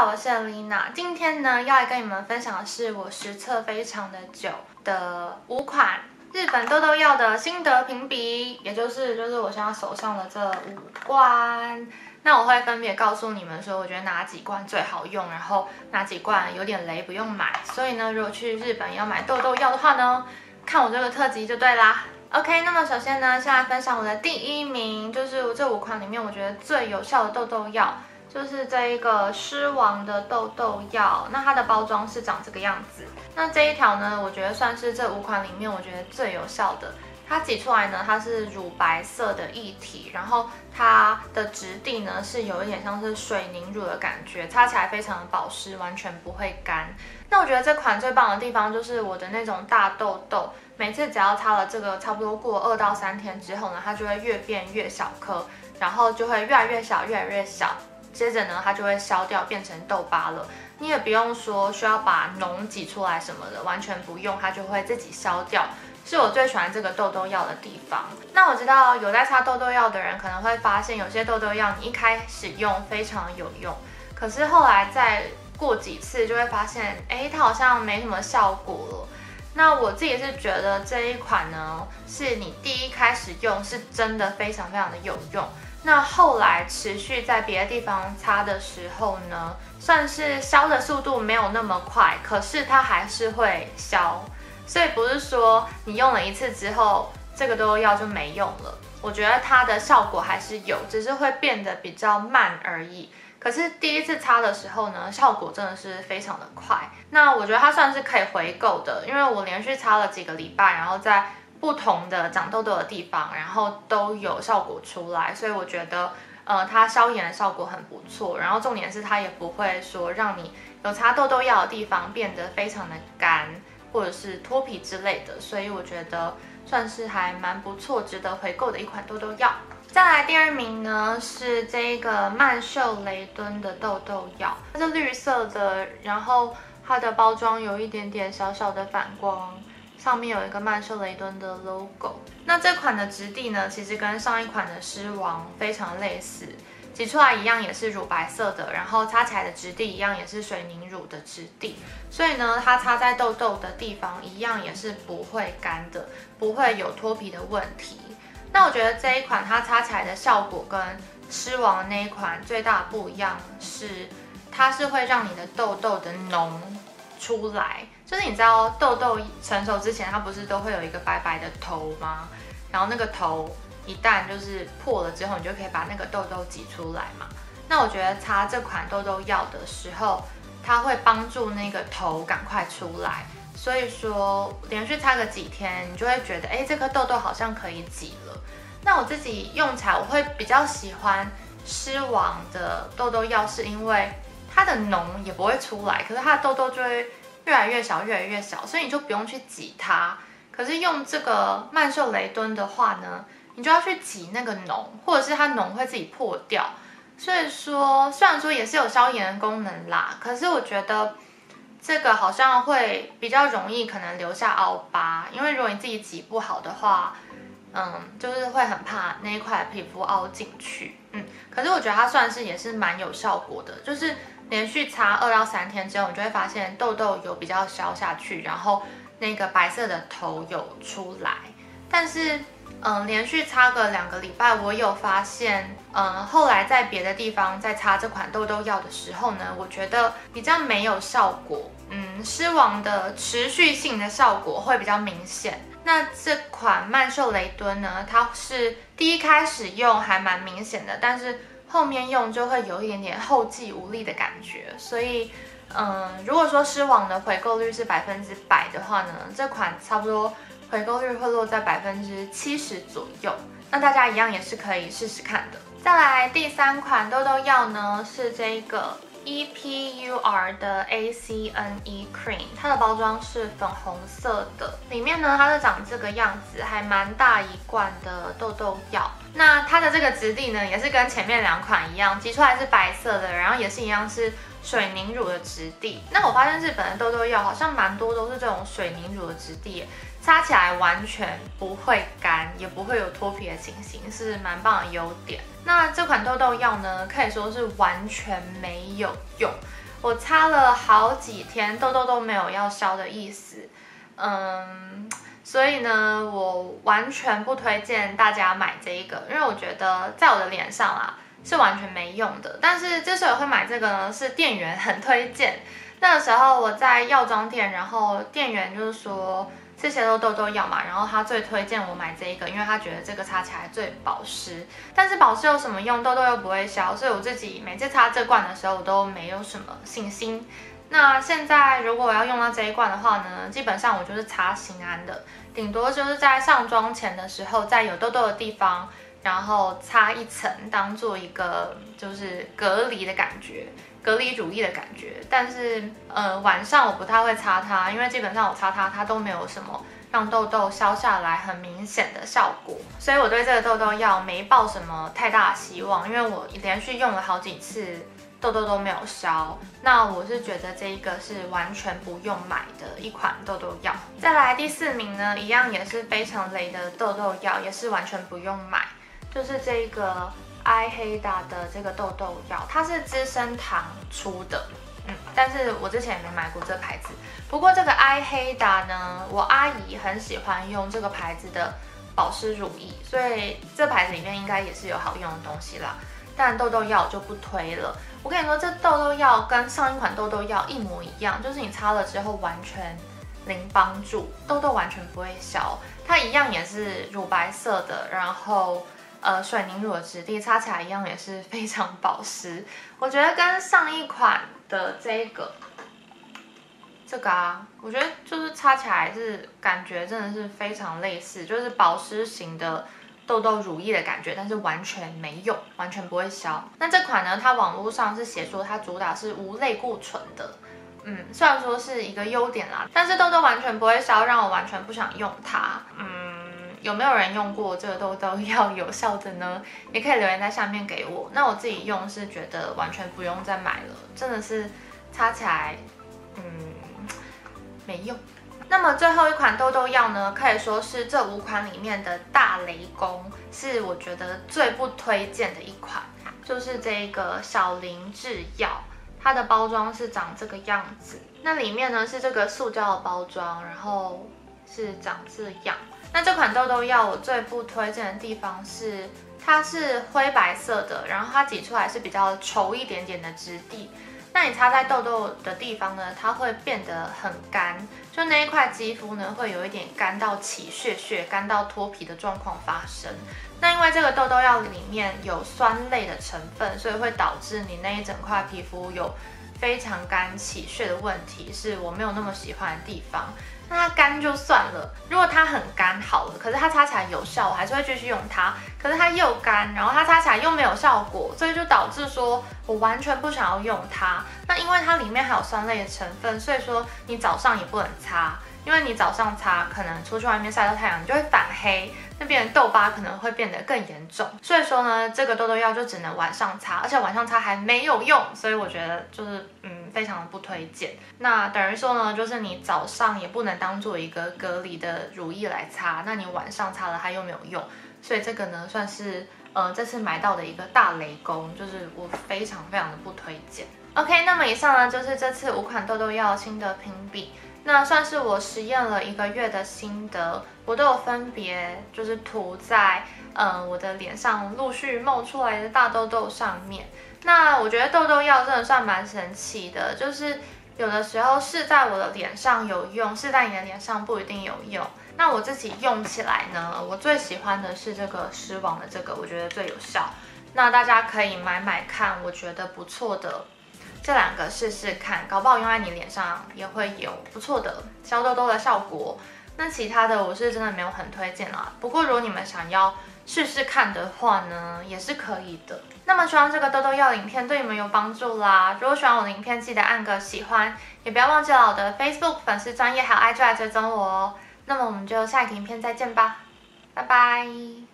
好，我是 Alina。今天呢，要来跟你们分享的是我实测非常的久的5款日本痘痘药的心得评比，也就是我现在手上的这5罐。那我会分别告诉你们说，我觉得哪几罐最好用，然后哪几罐有点雷不用买。所以呢，如果去日本要买痘痘药的话呢，看我这个特辑就对啦。OK， 那么首先呢，先来分享我的第1名，就是这5款里面我觉得最有效的痘痘药。就是这一个狮王的痘痘药，那它的包装是长这个样子。那这一条呢，我觉得算是这5款里面我觉得最有效的。它挤出来呢，它是乳白色的液体，然后它的质地呢是有一点像是水凝乳的感觉，擦起来非常的保湿，完全不会干。那我觉得这款最棒的地方就是我的那种大痘痘，每次只要擦了这个，差不多过2到3天之后呢，它就会越变越小颗，然后就会越来越小，越来越小。接着呢，它就会消掉，变成痘疤了。你也不用说需要把脓挤出来什么的，完全不用，它就会自己消掉。是我最喜欢这个痘痘药的地方。那我知道有在擦痘痘药的人可能会发现，有些痘痘药你一开始用非常有用，可是后来再过几次就会发现，它好像没什么效果了。那我自己是觉得这一款呢，是你第一开始用是真的非常非常的有用。那后来持续在别的地方擦的时候呢，算是消的速度没有那么快，可是它还是会消，所以不是说你用了1次之后，这个痘痘药就没用了。我觉得它的效果还是有，只是会变得比较慢而已。可是第一次擦的时候呢，效果真的是非常的快。那我觉得它算是可以回购的，因为我连续擦了几个礼拜，然后在不同的长痘痘的地方，然后都有效果出来，所以我觉得，它消炎的效果很不错。然后重点是它也不会说让你有擦痘痘药的地方变得非常的干，或者是脱皮之类的，所以我觉得算是还蛮不错，值得回购的一款痘痘药。再来第2名呢，是这个曼秀雷敦的痘痘药，它是绿色的，然后它的包装有一点点小小的反光。上面有一个曼秀雷敦的 logo。那这款的质地呢，其实跟上一款的狮王非常类似，挤出来一样也是乳白色的，然后擦起来的质地一样也是水凝乳的质地，所以呢，它擦在痘痘的地方一样也是不会干的，不会有脱皮的问题。那我觉得这一款它擦起来的效果跟狮王的那一款最大的不一样是，它是会让你的痘痘的脓出来。就是你知道痘痘成熟之前，它不是都会有一个白白的头吗？然后那个头一旦就是破了之后，你就可以把那个痘痘挤出来嘛。那我觉得擦这款痘痘药的时候，它会帮助那个头赶快出来。所以说连续擦个几天，你就会觉得，这颗痘痘好像可以挤了。那我自己用起来，我会比较喜欢狮王的痘痘药，是因为它的脓也不会出来，可是它的痘痘就会越来越小，越来越小，所以你就不用去挤它。可是用这个曼秀雷敦的话呢，你就要去挤那个脓，或者是它脓会自己破掉。所以说，虽然说也是有消炎的功能啦，可是我觉得这个好像会比较容易可能留下凹疤，因为如果你自己挤不好的话，就是会很怕那一块皮肤凹进去。可是我觉得它算是也是蛮有效果的，就是连续擦2到3天之后，你就会发现痘痘有比较消下去，然后那个白色的头有出来。但是，连续擦个2个礼拜，我有发现，后来在别的地方在擦这款痘痘药的时候呢，我觉得比较没有效果。狮王的持续性的效果会比较明显。那这款曼秀雷敦呢，它是第一开始用还蛮明显的，但是后面用就会有一点点后继无力的感觉。所以，如果说狮王的回购率是100%的话呢，这款差不多回购率会落在70%左右。那大家一样也是可以试试看的。再来第3款痘痘药呢，是这个EPUR 的 ACNE Cream， 它的包装是粉红色的，里面呢它是长这个样子，还蛮大一罐的痘痘药。那它的这个质地呢，也是跟前面2款一样，挤出来是白色的，然后也是一样是水凝乳的质地。那我发现日本的痘痘药好像蛮多都是这种水凝乳的质地，擦起来完全不会干，也不会有脱皮的情形，是蛮棒的优点。那这款痘痘药呢，可以说是完全没有用。 我擦了好几天，痘痘都没有要消的意思。所以呢，我完全不推荐大家买这一个，因为我觉得在我的脸上啦是完全没用的。但是之所以会买这个呢，是店员很推荐。那个时候我在药妆店，然后店员就是说这些都痘痘药嘛，然后他最推荐我买这一个，因为他觉得这个擦起来最保湿。但是保湿有什么用？痘痘又不会消，所以我自己每次擦这罐的时候，我都没有什么信心。那现在如果我要用到这一罐的话呢，基本上我就是擦心安的，顶多就是在上妆前的时候，在有痘痘的地方，然后擦一层，当做一个就是隔离的感觉，隔离乳液的感觉。但是晚上我不太会擦它，因为基本上我擦它都没有什么让痘痘消下来很明显的效果，所以我对这个痘痘药没抱什么太大的希望，因为我连续用了好几次。痘痘都没有消，那我是觉得这一个是完全不用买的一款痘痘药。再来第4名呢，一样也是非常雷的痘痘药，也是完全不用买，就是这个埃黑达的这个痘痘药，它是资生堂出的，但是我之前也没买过这个牌子。不过这个埃黑达呢，我阿姨很喜欢用这个牌子的保湿乳液，所以这牌子里面应该也是有好用的东西啦。但痘痘药就不推了。我跟你说，这痘痘药跟上一款痘痘药一模一样，就是你擦了之后完全零帮助，痘痘完全不会消。它一样也是乳白色的，然后水凝乳的质地，擦起来一样也是非常保湿。我觉得跟上一款的这个啊，我觉得就是擦起来是感觉真的是非常类似，就是保湿型的。痘痘乳液的感觉，但是完全没用，完全不会消。那这款呢，它网络上是写说它主打是无类固醇的，虽然说是一个优点啦，但是痘痘完全不会消，让我完全不想用它。有没有人用过这个痘痘药有效的呢？也可以留言在下面给我。那我自己用是觉得完全不用再买了，真的是擦起来，没用。那么最后一款痘痘药呢，可以说是这5款里面的大雷公，是我觉得最不推荐的一款，就是这个小林制药，它的包装是长这个样子。那里面呢是这个塑胶的包装，然后是长这样。那这款痘痘药我最不推荐的地方是，它是灰白色的，然后它挤出来是比较稠一点点的质地。那你擦在痘痘的地方呢，它会变得很干，就那一块肌肤呢会有一点干到起屑屑、干到脱皮的状况发生。那因为这个痘痘药里面有酸类的成分，所以会导致你那一整块皮肤有非常干起屑的问题，是我没有那么喜欢的地方。那它干就算了，如果它很干好了，可是它擦起来有效，我还是会继续用它。可是它又干，然后它擦起来又没有效果，所以就导致说我完全不想要用它。那因为它里面还有酸类的成分，所以说你早上也不能擦，因为你早上擦可能出去外面晒到太阳，你就会反黑，那边的痘疤可能会变得更严重。所以说呢，这个痘痘药就只能晚上擦，而且晚上擦还没有用，所以我觉得就是非常的不推荐。那等于说呢，就是你早上也不能当做一个隔离的乳液来擦，那你晚上擦了它又没有用，所以这个呢算是这次买到的一个大雷公，就是我非常非常的不推荐。OK， 那么以上呢就是这次5款痘痘药心得评比。那算是我实验了1个月的心得，我都有分别就是涂在我的脸上陆续冒出来的大痘痘上面。那我觉得痘痘药真的算蛮神奇的，就是有的时候试在我的脸上有用，试在你的脸上不一定有用。那我自己用起来呢，我最喜欢的是这个狮王的这个，我觉得最有效。那大家可以买看，我觉得不错的。这2个试试看，搞不好用在你脸上也会有不错的消痘痘的效果。那其他的我是真的没有很推荐啦。不过如果你们想要试试看的话呢，也是可以的。那么希望这个痘痘药影片对你们有帮助啦。如果喜欢我的影片，记得按个喜欢，也不要忘记了我的 Facebook 粉丝专页还有 IG 来追踪我哦。那么我们就下一个影片再见吧，拜拜。